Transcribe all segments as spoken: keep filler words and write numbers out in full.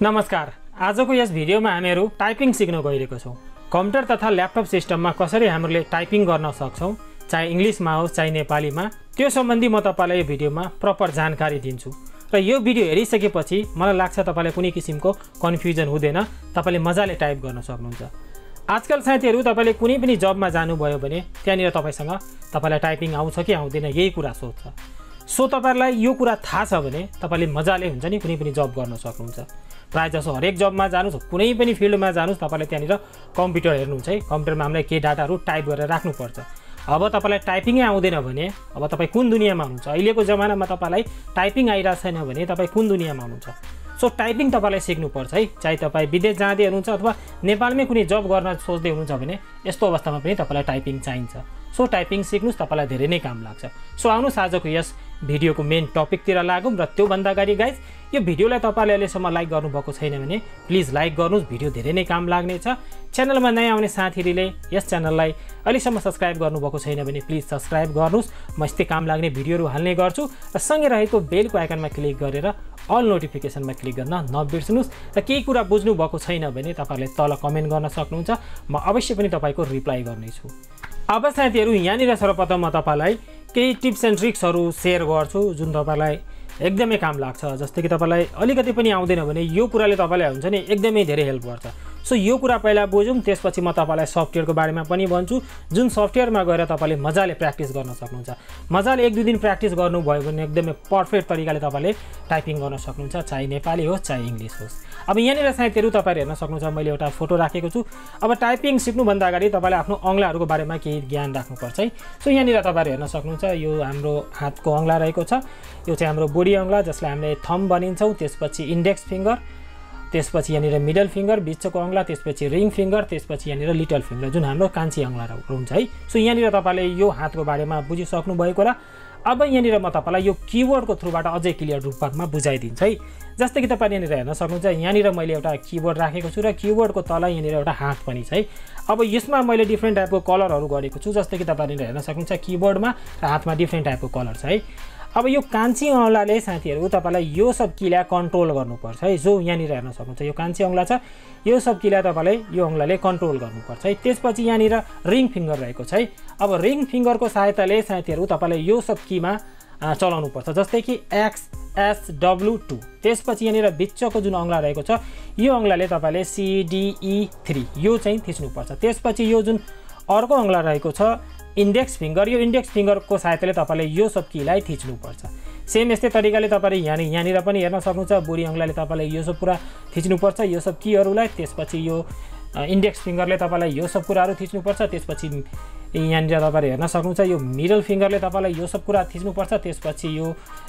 नमस्कार। आजको यस भिडियोमा हामीहरू टाइपिङ सिक्न गइरहेको छौं। कम्प्युटर तथा ल्यापटप सिस्टममा कसरी हामीले टाइपिङ गर्न सक्छौं, चाहे इंग्लिशमा होस् चाहे नेपालीमा, त्यो सम्बन्धी म तपाईलाई यो भिडियोमा प्रपर जानकारी दिन्छु। र यो भिडियो हेरिसकेपछि मलाई लाग्छ तपाईलाई कुनै किसिमको कन्फ्युजन हुँदैन, तपाईले मजाले टाइप गर्न सक्नुहुन्छ। आजकल साथीहरु तपाईले कुनै पनि जबमा जानुभयो भने त्यहाँनिर तपाईसँग तपाईलाई टाइपिङ आउँछ कि आउँदैन यही कुरा सोध्छ। सो तपाईलाई यो कुरा थाहा छ भने तपाईले मजाले हुन्छ नि कुनै पनि जब गर्न सक्नुहुन्छ। प्राय जसो हरेक जबमा जानुस्, कुनै पनि फिल्डमा जानुस्, तपाईले त्यहाँनिर कम्प्युटर हेर्नुहुन्छ है। कम्प्युटरमा हामीलाई के डाटाहरु टाइप गरेर राख्नुपर्छ। अब तपाईलाई टाइपिङै आउँदैन भने अब तपाई कुन दुनियाँमा हुनुहुन्छ? अहिलेको जमानामा तपाईलाई टाइपिङ आइरा छैन भने तपाई कुन दुनियाँमा हुनुहुन्छ? सो टाइपिङ तपाईलाई सिक्नुपर्छ है। चाहे तपाई विदेश जाँदै हुनुहुन्छ अथवा नेपालमै कुनै जब गर्न सोच्दै हुनुहुन्छ भने यस्तो अवस्थामा पनि तपाईलाई टाइपिङ चाहिन्छ। सो टाइपिङ सिक्नुस्, तपाईलाई धेरै नै काम लाग्छ। सो आउनुस् आजको यस भिडियोको मेन टपिकतिर लागौं। र त्यो भन्दा अगाडि गाइज, यो भिडियोलाई तपाईले अहिलेसम्म लाइक गर्नुभएको छैन भने प्लिज लाइक गर्नुस्, भिडियो धेरै नै काम लाग्नेछ। च्यानलमा नयाँ आउने साथीहरुले यस च्यानललाई अहिलेसम्म सब्स्क्राइब गर्नुभएको छैन भने प्लिज सब्स्क्राइब गर्नुस्। म यस्तै काम लाग्ने भिडियोहरु हाल्ने गर्छु र सँगै रहेको बेलको आइकनमा क्लिक गरेर अल नोटिफिकेसनमा क्लिक गर्न नबिर्सनुस्। र केही कुरा बुझ्नु भएको छैन भने तपाईले तल कमेन्ट गर्न सक्नुहुन्छ, म अवश्य पनि तपाईको रिप्लाई गर्नेछु। अब साथीहरु, यहाँनिर सर्वप्रथम म तपाईलाई केही टिप्स एन्ड ट्रिक्सहरु शेयर गर्छु जुन तपाईलाई एकदमै काम लाग्छ। जस्तै कि तपाईलाई अलिकति पनि आउँदैन भने यो कुराले तपाईलाई हुन्छ नि एकदमै धेरै हेल्प गर्छ। सो यो कुरा पहिला बुझौं, त्यसपछि म तपाईलाई सफ्टवेयरको बारेमा पनि भन्छु जुन सफ्टवेयरमा गएर तपाईले मजाले प्र्याक्टिस गर्न सक्नुहुन्छ। मजाले एक दुई दिन प्र्याक्टिस गर्नुभयो भने एकदमै पर्फेक्ट तरिकाले तपाईले टाइपिङ गर्न सक्नुहुन्छ, चाहे नेपाली होस् चाहे इंग्लिश होस्। अब यहाँनिर साथीहरु तपाईहरु हेर्न सक्नुहुन्छ, मैले एउटा फोटो राखेको छु। अब टाइपिङ सिक्नु भन्दा अगाडि तपाईले आफ्नो अंगलाहरुको बारेमा केही ज्ञान राख्नुपर्छ है। सो यहाँनिर तपाईहरु हेर्न सक्नुहुन्छ, यो हाम्रो हातको अंगला रहेको छ। यो चाहिँ हाम्रो बोडी अंगला जसलाई हामीले थम्ब भनिन्छौं। त्यसपछि इन्डेक्स फिंगर, त्यसपछि यहाँनिर मिडल फिंगर, बिचको अंगला, त्यसपछि रिङ फिंगर, त्यसपछि यहाँनिर लिटल फिंगर जुन हाम्रो कान्छी अंगलाहरु हुन्छ है। सो यहाँनिर तपाईले यो हातको बारेमा बुझिसक्नु भएको र अब यहाँनिर म तपाईलाई यो कीबोर्डको थ्रुबाट अझै क्लियर रूपमा बुझाइदिन्छु है। जस्तै कि तपाईले यहाँनिर हेर्न सक्नुहुन्छ, यहाँनिर मैले एउटा कीबोर्ड राखेको छु र कीबोर्डको तल यहाँनिर एउटा हात पनि छ है। अब यसमा मैले डिफ्रेन्ट टाइपको कलरहरु गरेको छु। जस्तै कि तपाईले हेर्न सक्नुहुन्छ, कीबोर्डमा र हातमा डिफ्रेन्ट टाइपको कलर छ है। अब यो कान्छी औंलाले साथीहरु तपाईलाई यो सब कीलाई कन्ट्रोल गर्नुपर्छ है। जो यहाँनिर हेर्न सक्नुहुन्छ, यो कान्छी औंला छ, यो सब कीलाई तपाईलाई यो औंलाले कन्ट्रोल गर्नुपर्छ है। त्यसपछि यहाँनिर रिङ फिंगर रहेको छ है। अब रिङ फिंगरको सहायताले साथीहरु तपाईलाई यो सब कीमा चलाउनु पर्छ। जस्तै कि एक्स एस डब्ल्यू टू। त्यसपछि यहाँनिर बिचको जुन औंला रहेको छ, यो औंलाले तपाईले सी डी ई थ्री यो चाहिँ थिच्नु पर्छ। त्यसपछि यो जुन अर्को औंला रहेको छ इन्डेक्स फिंगर, यो इन्डेक्स फिंगरको सहायताले तपाईले यो सब कीलाई थिच्नु पर्छ। सेम यस्तै तरिकाले तपाईले यहाँ यहाँनिर पनि हेर्न सक्नुहुन्छ, बुढी औंलाले तपाईले यो सब पुरा थिच्नु पर्छ यो सब कीहरुलाई। त्यसपछि यो इन्डेक्स फिंगरले तपाईलाई यो सब कुराहरु थिच्नु पर्छ। त्यसपछि यहाँनिर तपाईले हेर्न सक्नुहुन्छ, यो मिडल फिंगरले तपाईलाई यो सब कुरा थिच्नु पर्छ। त्यसपछि यो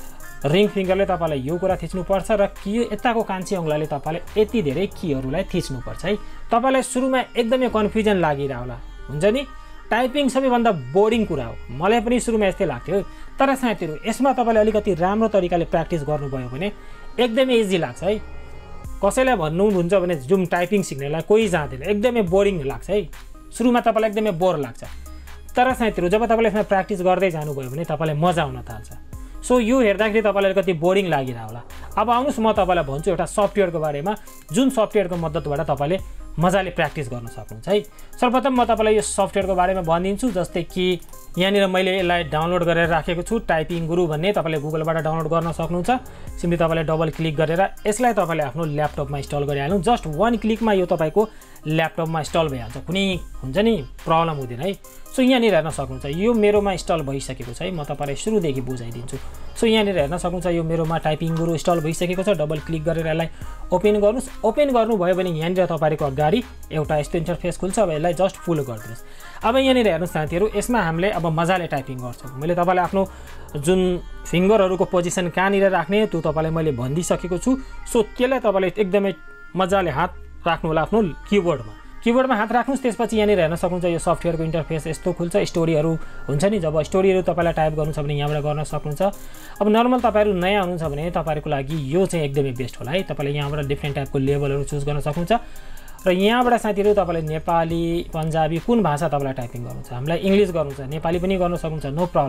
रिङ फिंगरले तपाईलाई यो कुरा थिच्नु पर्छ र की यताको कान्छी औंलाले तपाईले यति धेरै कीहरुलाई थिच्नु पर्छ है। तपाईलाई सुरुमा एकदमै कन्फ्युजन लागिरा होला, हुन्छ नि। टाइपिङ सबैभन्दा बोरिङ कुरा हो, मलाई पनि सुरुमा यस्तै लाग्थ्यो। तर साथीहरु, यसमा तपाईले अलिकति राम्रो तरिकाले प्र्याक्टिस गर्नुभयो भने एकदमै इजी लाग्छ है। कसैलाई भन्नुहुन्छ भने जुन टाइपिङ सिक्नेलाई कोही जान्दैन, एकदमै बोरिङ लाग्छ है। सुरुमा तपाईलाई एकदमै बोर लाग्छ। तर साथीहरु, जब तपाईले यसमा प्र्याक्टिस गर्दै जानुभयो भने तपाईलाई मजा आउन थाल्छ। सो यो हेर्दाखेरि तपाईलाई अलिकति बोरिङ लागिरा होला। अब आउनुस् म तपाईलाई भन्छु एउटा सफ्टवेयरको बारेमा जुन सफ्टवेयरको मद्दतबाट तपाईले मजाले प्र्याक्टिस गर्न सक्नुहुन्छ है। सर्वप्रथम म तपाईलाई यो सफ्टवेयरको बारेमा भनिदिन्छु। जस्तै कि यहाँनिर मैले यसलाई डाउनलोड गरेर राखेको छु, टाइपिङ गुरु भन्ने। तपाईले गुगलबाट डाउनलोड गर्न सक्नुहुन्छ। सिम्पली तपाईले डबल क्लिक गरेर यसलाई तपाईले आफ्नो ल्यापटपमा इन्स्टल गरिहाल्नु। जस्ट वन क्लिकमा यो तपाईको ल्यापटपमा इन्स्टल भइहाल्छ, कुनै हुन्छ नि प्रब्लम हुँदैन है। सो यहाँनिर हेर्न सक्नुहुन्छ, यो मेरोमा इन्स्टल भइसकेको छ है। म तपाईलाई सुरुदेखि बुझाइदिन्छु। सो यहाँनिर हेर्न सक्नुहुन्छ, यो मेरोमा टाइपिङ गुरु इन्स्टल भइसकेको छ। डबल क्लिक गरेर यसलाई ओपन गर्नुस्। ओपन गर्नुभयो भने यहाँनिर तपाईको अगाडि एउटा यस्तो इन्टरफेस खुल्छ। अब यसलाई जस्ट फुल गरिदिनुस्। अब यहाँनिर हेर्नुस् साथीहरु, यसमा हामीले अब मजाले टाइपिङ गर्छौं। मैले तपाईलाई आफ्नो जुन फिंगरहरुको पोजिसन कहाँनिर राख्ने त्यो तपाईलाई मैले भनिदिसकेको छु। सो त्यसलाई तपाईले एकदमै मजाले हात राख्नु होला आफ्नो कीबोर्डमा। कीबोर्डमा हात राख्नुस्। त्यसपछि यहाँनिर हेर्न सक्नुहुन्छ, यो सफ्टवेयरको इन्टरफेस यस्तो खुल्छ। स्टोरीहरु हुन्छ नि, जब स्टोरीहरु तपाईलाई टाइप गर्नु छ भने यहाँबाट गर्न सक्नुहुन्छ। अब नर्मल तपाईहरु नयाँ हुनुहुन्छ भने तपाईहरुको लागि यो चाहिँ एकदमै बेस्ट होला है। तपाईले यहाँबाट डिफ्रेन्ट टाइपको लेभलहरु चुज गर्न सक्नुहुन्छ। र यहाँबाट साथीहरु तपाईले नेपाली, पन्जाबी कुन भाषा तपाईलाई टाइपिङ गर्नु छ, हामीलाई इंग्लिश गर्नु छ, नेपाली पनि गर्न सक्नुहुन्छ, नो प्रब्लम।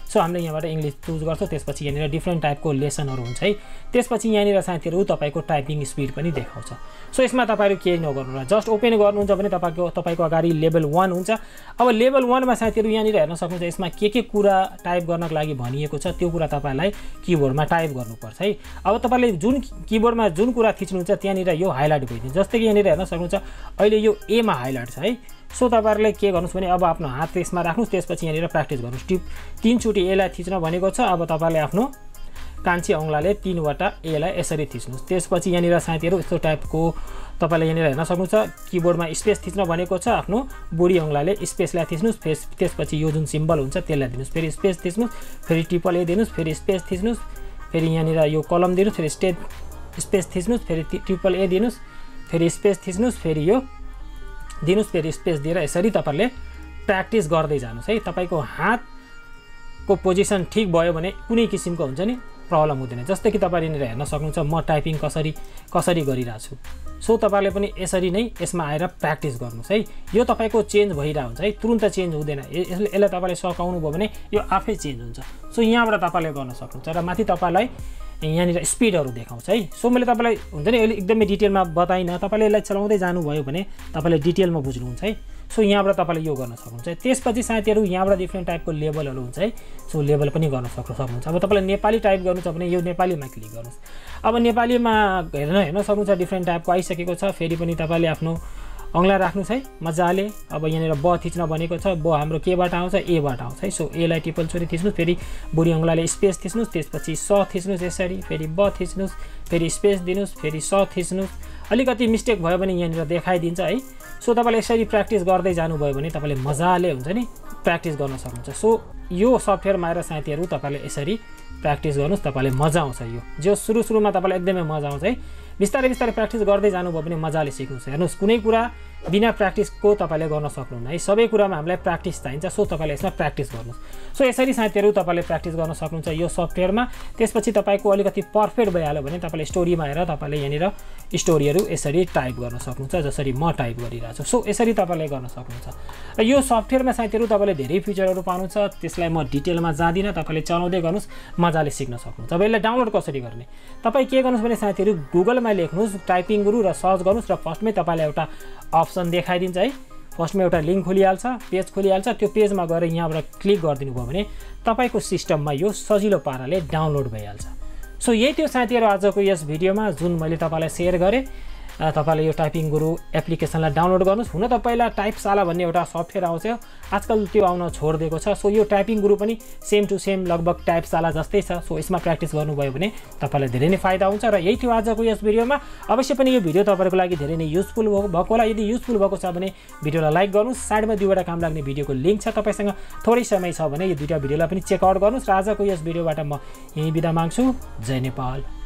सो हामीले यहाँबाट इङ्ग्लिस चुज गर्छौँ त्यसपछि यहाँनिर डिफ्रेन्ट टाइपको लेसनहरू हुन्छ है त्यसपछि यहाँनिर साथीहरू तपाईँको टाइपिङ स्पिड पनि देखाउँछ सो यसमा तपाईँहरू केही नगर्नु होला जस्ट ओपन गर्नुहुन्छ भने तपाईँको तपाईँको अगाडि लेभल वान हुन्छ अब लेभल वानमा साथीहरू यहाँनिर हेर्न सक्नुहुन्छ यसमा के के कुरा टाइप गर्नको लागि भनिएको छ त्यो कुरा तपाईँलाई किबोर्डमा टाइप गर्नुपर्छ है अब तपाईँले जुन किबोर्डमा जुन कुरा थिच्नुहुन्छ त्यहाँनिर यो हाइलाइट भइदिन्छ जस्तै कि यहाँनिर हेर्न सक्नुहुन्छ अहिले यो एमा हाइलाइट छ है सो तपाईँहरूले के गर्नुहोस् भने अब आफ्नो हात त्यसमा राख्नुहोस् त्यसपछि यहाँनिर प्र्याक्टिस गर्नुहोस् टिप तीनचोटि एलाई थिच्न भनेको छ अब तपाईँले आफ्नो कान्छी औँलाले तीनवटा एलाई यसरी थिच्नुहोस् त्यसपछि यहाँनिर साथीहरू यस्तो टाइपको तपाईँले यहाँनिर हेर्न सक्नुहुन्छ किबोर्डमा स्पेस थिच्न भनेको छ आफ्नो बुढी औँलाले स्पेसलाई थिच्नुहोस् फेस त्यसपछि यो जुन सिम्बल हुन्छ त्यसलाई दिनुहोस् फेरि स्पेस थिच्नुहोस् फेरि ट्रिपल ए दिनुहोस् फेरि स्पेस थिच्नुहोस् फेरि यहाँनिर यो कलम दिनुहोस् फेरि स्टेप स्पेस थिच्नुहोस् फेरि ट्रिपल ए दिनुहोस् फेरि स्पेस थिच्नुहोस् फेरि यो दिनुहोस् फेरि स्पेस दिएर यसरी तपाईँहरूले प्र्याक्टिस गर्दै जानुहोस् है तपाईँको हातको पोजिसन ठिक भयो भने कुनै किसिमको हुन्छ नि प्रब्लम हुँदैन जस्तै कि तपाईँले यहाँनिर हेर्न सक्नुहुन्छ म टाइपिङ कसरी कसरी गरिरहेको छु सो तपाईँले पनि यसरी नै यसमा आएर प्र्याक्टिस गर्नुहोस् है यो तपाईँको चेन्ज भइरहेको हुन्छ है तुरुन्त चेन्ज हुँदैन यसले यसलाई तपाईँले सकाउनु भयो भने यो आफै चेन्ज हुन्छ सो यहाँबाट तपाईँले गर्न सक्नुहुन्छ र माथि तपाईँलाई यहाँनिर स्पिडहरू देखाउँछ है सो मैले तपाईँलाई हुन्छ नि एकदमै डिटेलमा बताइनँ तपाईँले यसलाई चलाउँदै जानुभयो भने तपाईँले डिटेलमा बुझ्नुहुन्छ है सो यहाँबाट तपाईँले यो गर्न सक्नुहुन्छ त्यसपछि साथीहरू यहाँबाट डिफ्रेन्ट टाइपको लेभलहरू हुन्छ है सो लेभल पनि गर्न सक्नु सक्नुहुन्छ अब तपाईँले नेपाली टाइप गर्नु छ भने यो नेपालीमा क्लिक गर्नुहोस् अब नेपालीमा हेर्न हेर्न सक्नुहुन्छ डिफ्रेन्ट टाइपको आइसकेको छ फेरि पनि तपाईँले आफ्नो औँला राख्नुहोस् है मजाले अब यहाँनिर ब थिच्न भनेको छ ब हाम्रो केबाट आउँछ एबाट आउँछ है सो एलाई ट्रिपल चोरी थिच्नुहोस् फेरि बुढी औँलाले स्पेस थिच्नुहोस् त्यसपछि स थिच्नुहोस् यसरी फेरि ब थिच्नुहोस् फेरि स्पेस दिनुहोस् फेरि स थिच्नुहोस् अलिकति मिस्टेक भयो भने यहाँनिर देखाइदिन्छ है सो तपाईँले यसरी प्र्याक्टिस गर्दै जानुभयो भने तपाईँले मजाले हुन्छ नि प्र्याक्टिस गर्न सक्नुहुन्छ सो यो सफ्टवेयरमा आएर साथीहरू तपाईँले यसरी प्र्याक्टिस गर्नुहोस् तपाईँले मजा आउँछ यो जो सुरु सुरुमा तपाईँलाई एकदमै मजा आउँछ है बिस्तारै बिस्तारै प्र्याक्टिस गर्दै जानुभयो भने मजाले सिक्नुहोस् हेर्नुहोस् कुनै कुरा बिना प्र्याक्टिसको तपाईँले गर्न सक्नुहुन्न है सबै कुरामा हामीलाई प्र्याक्टिस चाहिन्छ सो तपाईँले यसमा प्र्याक्टिस गर्नुहोस् सो यसरी साथीहरू तपाईँले प्र्याक्टिस गर्न सक्नुहुन्छ यो सफ्टवेयरमा त्यसपछि तपाईँको अलिकति पर्फेक्ट भइहाल्यो भने तपाईँले स्टोरीमा आएर तपाईँले यहाँनिर स्टोरीहरू यसरी टाइप गर्न सक्नुहुन्छ जसरी म टाइप गरिरहेको छु सो यसरी तपाईँले गर्न सक्नुहुन्छ र यो सफ्टवेयरमा साथीहरू तपाईँले धेरै फिचरहरू पाउनुहुन्छ त्यसलाई म डिटेलमा जाँदिनँ तपाईँले चलाउँदै गर्नुहोस् मजाले सिक्न सक्नुहुन्छ अब यसलाई डाउनलोड कसरी गर्ने तपाईँ के गर्नुहोस् भने साथीहरू गुगलमा लेख्नुहोस् टाइपिङ गुरु र सर्च गर्नुहोस् र फर्स्टमै तपाईँलाई एउटा अप्सन देखाइदिन्छ है फर्स्टमा एउटा लिङ्क खोलिहाल्छ पेज खोलिहाल्छ त्यो पेजमा गएर यहाँबाट क्लिक गरिदिनु भयो भने तपाईँको सिस्टममा यो सजिलो पाराले डाउनलोड भइहाल्छ सो यही थियो साथीहरू आजको यस भिडियोमा जुन मैले तपाईँलाई सेयर गरेँ तपाईँले यो टाइपिङ गुरु एप्लिकेसनलाई डाउनलोड गर्नुहोस् हुन त पहिला टाइपशाला भन्ने एउटा सफ्टवेयर आउँथ्यो आजकल त्यो आउन छोडिदिएको छ सो यो टाइपिङ गुरु पनि सेम टु सेम लगभग टाइपशाला जस्तै छ सो यसमा प्र्याक्टिस गर्नुभयो भने तपाईँलाई धेरै नै फाइदा हुन्छ र यही थियो आजको यस भिडियोमा अवश्य पनि यो भिडियो तपाईँको लागि धेरै नै युजफुल भएको होला यदि युजफुल भएको छ भने भिडियोलाई लाइक गर्नुहोस् साइडमा दुईवटा काम लाग्ने भिडियोको लिङ्क छ तपाईँसँग थोरै समय छ भने यो दुईवटा भिडियोलाई पनि चेकआउट गर्नुहोस् र आजको यस भिडियोबाट म यही बिदा माग्छु जय नेपाल।